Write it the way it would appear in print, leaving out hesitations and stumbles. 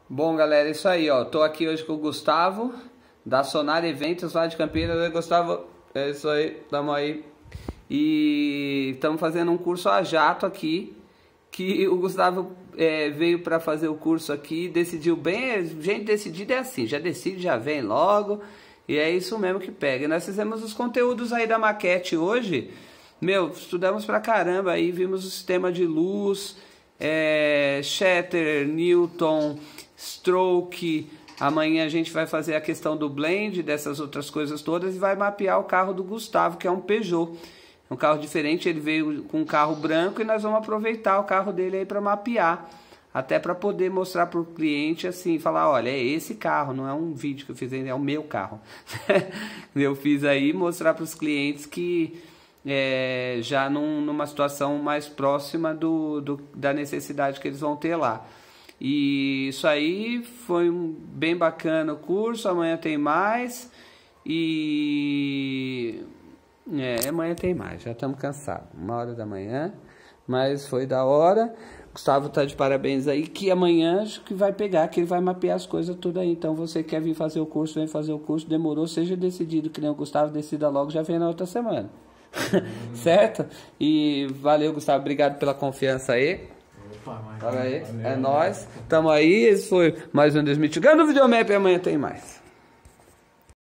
Bom, galera, é isso aí, ó. Tô aqui hoje com o Gustavo, da Sonar Eventos, lá de Campinas. Oi, Gustavo, é isso aí, tamo aí. E estamos fazendo um curso a jato aqui, que o Gustavo veio para fazer o curso aqui, decidiu bem. Gente decidida é assim, já decide, já vem logo, e é isso mesmo que pega. E nós fizemos os conteúdos aí da maquete hoje. Meu, estudamos pra caramba aí, vimos o sistema de luz, shatter, Newton, stroke. Amanhã a gente vai fazer a questão do blend, dessas outras coisas todas, e vai mapear o carro do Gustavo, que é um Peugeot. É um carro diferente, ele veio com um carro branco e nós vamos aproveitar o carro dele aí para mapear. Até para poder mostrar para o cliente assim, falar, olha, é esse carro, não é um vídeo que eu fiz ainda, é o meu carro. Eu fiz aí, mostrar para os clientes que já numa situação mais próxima da necessidade que eles vão ter lá. E isso aí foi bem bacana o curso. Amanhã tem mais. E amanhã tem mais, já estamos cansados, 1h da manhã, mas foi da hora. Gustavo tá de parabéns aí, que amanhã acho que vai pegar, que ele vai mapear as coisas tudo aí. Então você quer vir fazer o curso, vem fazer o curso. Demorou, seja decidido, que nem o Gustavo, decida logo, já vem na outra semana. Certo? E valeu, Gustavo, obrigado pela confiança aí. Fala aí, é nóis, tamo aí. Esse foi mais um Desmitigando o Videomap e amanhã tem mais.